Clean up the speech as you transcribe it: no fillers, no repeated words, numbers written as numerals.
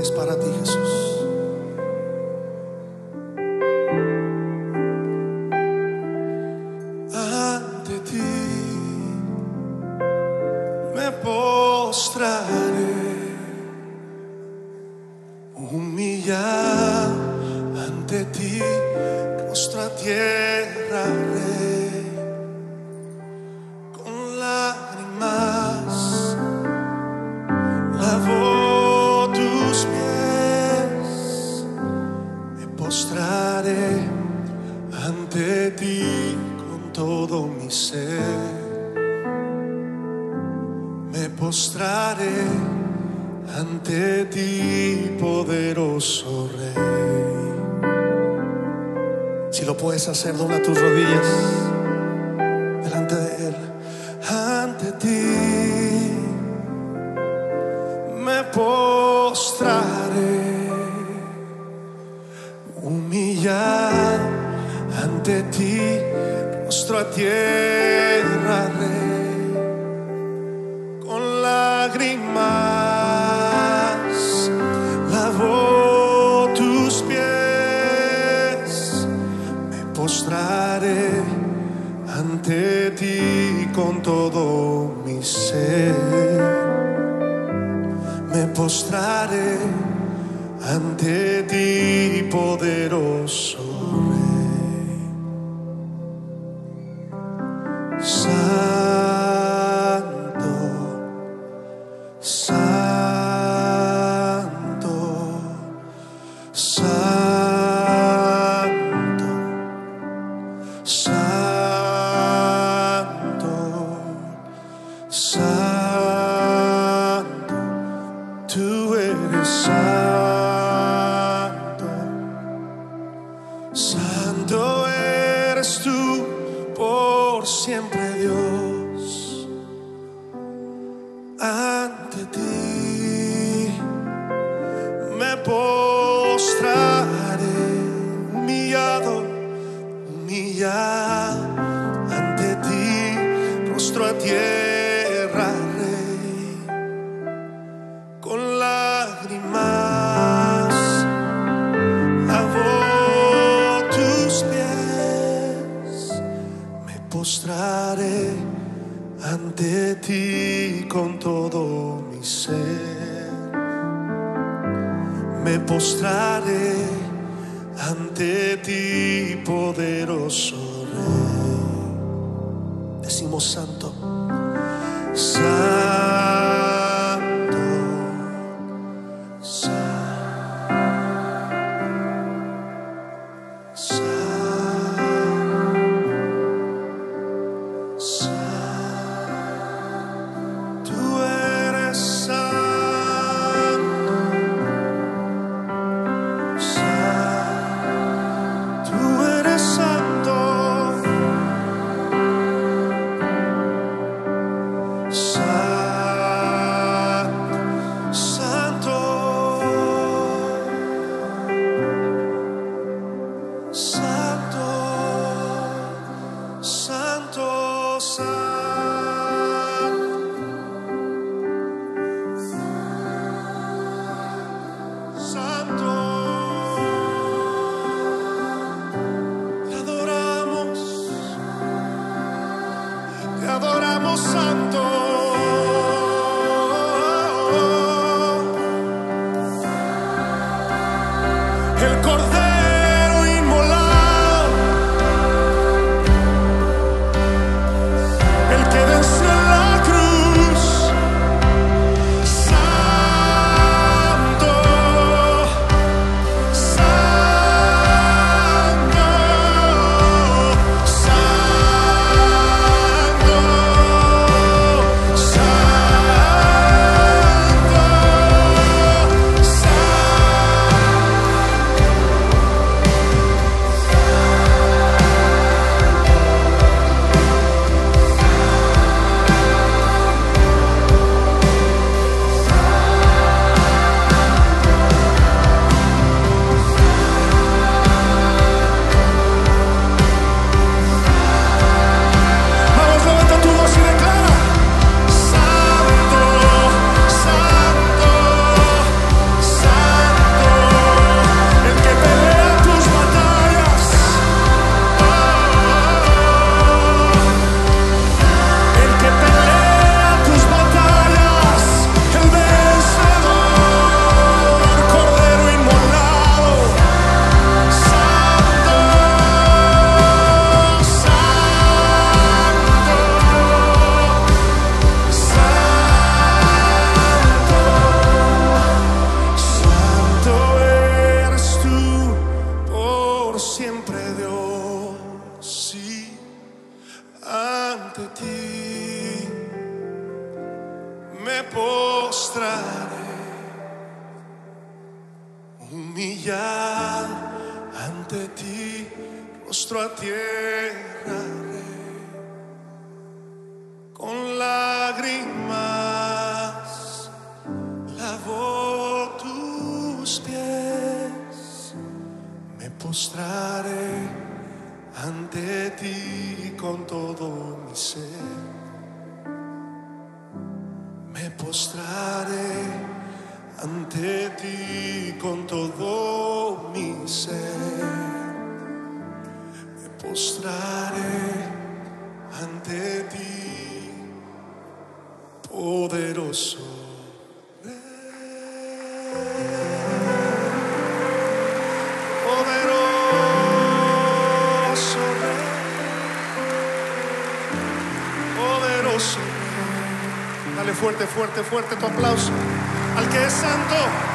es para ti, Jesús. Ante ti me postraré, humillado ante ti, rostro a tierra, Rey, con lágrimas lavo tus pies, me postraré ante ti con todo mi ser, me postraré ante ti, poderoso Rey. Si lo puedes hacer, dobla tus rodillas delante de Él. Ante ti me postraré, humillado ante ti, rostro a tierra, Rey, con lágrimas lavo tus pies, me postraré ante ti con todo mi ser, me postraré ante ti, poderoso Rey. Santo, santo, santo, santo, santo, tú eres santo, santo eres tú por siempre, Dios. Ante ti me postraré, humillado, humillado ante ti, rostro a tierra, Rey, con lágrimas lavo tus pies, me postraré ante ti con todo mi ser, me postraré ante ti, poderoso Rey. Decimos santo, santo, santo, santo. Tú eres santo, tú eres santo, santo, santo, santo, santo. Santo, te adoramos, Santo. El Cordero inmolado, el que venció en la cruz. Santo, santo, santo, ante ti, me postraré, humillado ante ti, rostro a tierra, con lágrimas lavo tus pies, me postraré ante ti con todo mi ser, me postraré ante ti con todo mi ser, me postraré ante ti, poderoso poderoso. Dale fuerte, fuerte, fuerte tu aplauso al que es santo.